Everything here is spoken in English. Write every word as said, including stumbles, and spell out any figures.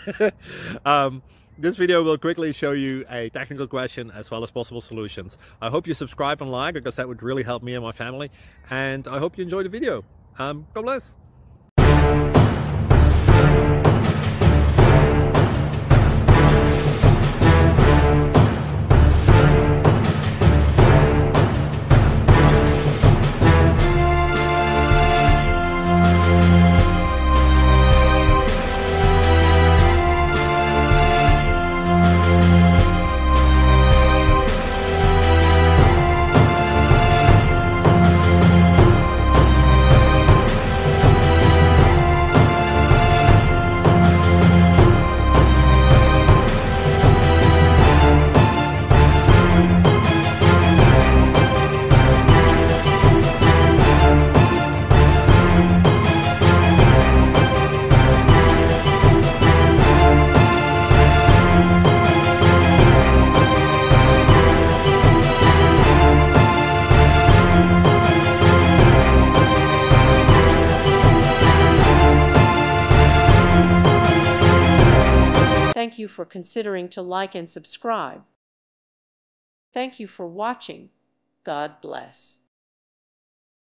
um, this video will quickly show you a technical question as well as possible solutions. I hope you subscribe and like, because that would really help me and my family. And I hope you enjoy the video. Um, God bless. Thank you for considering to like and subscribe. Thank you for watching. God bless.